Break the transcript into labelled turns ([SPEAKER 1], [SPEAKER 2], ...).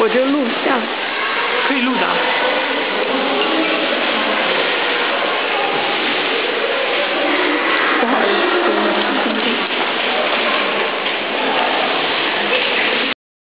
[SPEAKER 1] 我就录像。
[SPEAKER 2] 可以录的啊。